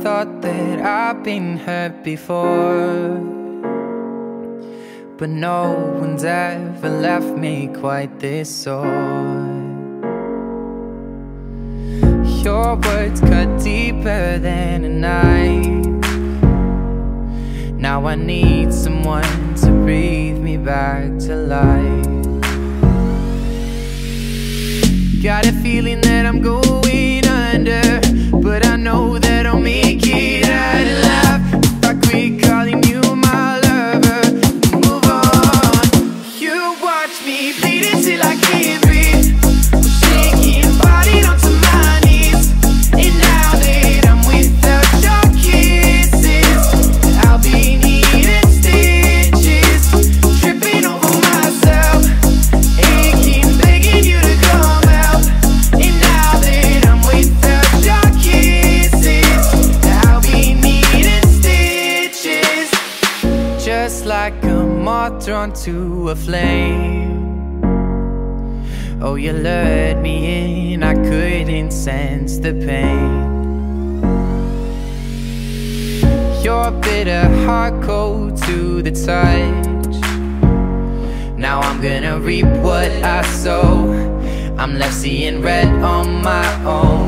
thought that I've been hurt before, but no one's ever left me quite this sore. Your words cut deeper than a knife. Now I need someone to breathe me back to life. Got a feeling that I'm going under, but I know that I'll make it out alive if I quit calling you my lover. Move on. You watch me bleed until I can't breathe. I'm shaking, body onto my knees. And now that I'm without your kisses, I'll be needing stitches, tripping over myself, aching, begging you to come out. And now that I'm without your kisses, I'll be needing stitches. Just like a moth drawn to a flame. Oh, you lured me in, I couldn't sense the pain. Your bitter heart cold to the touch. Now I'm gonna reap what I sow. I'm left seeing red on my own.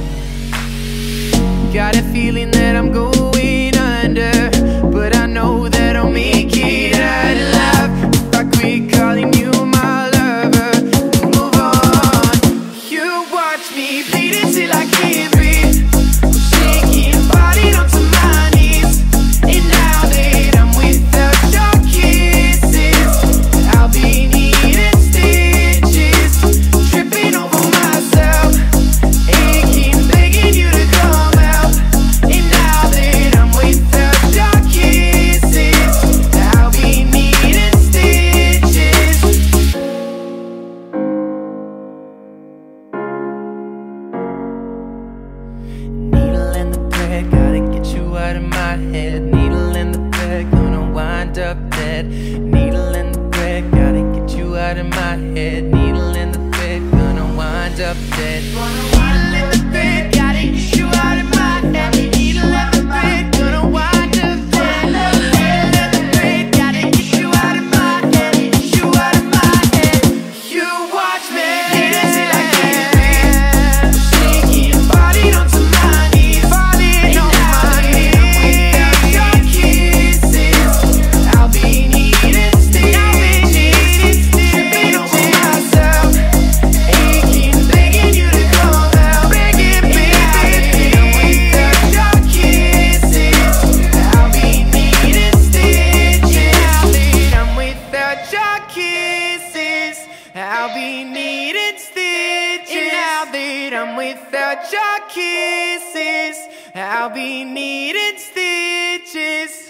Got a feeling that I'm going under, but I know that I'll make it out alive if I quit calling you my lover. Move on. You watch me bleed until I can't breathe. I'm shaking, body onto my knees. And now that I'm without your kisses, I'll be needing stitches, tripping over myself, aching, begging you to come out. And now that I'm without your kisses, I'll be needing stitches. Needle in the thread, gotta get you out of my head. Needle in the thread, gonna wind up dead. Needle in the thread, gotta get you out of my head. Needle in the thread, gonna wind up dead. Needle in the thread, gotta get you out of my head. Needle in the thread, gonna wind up dead. Needle in the thread, gotta get you out of my head. Get you out of my head. You watch me bleed until I can't breathe. I'm shaking, body onto my knees. And now that I'm without your kisses, I'll be needing stitches, tripping over myself, aching, begging you to come out. And now that I'm without your kisses, I'll be needing stitches. Now that I'm without your kisses, I'll be needing stitches. And now that I'm without your kisses, I'll be needing stitches.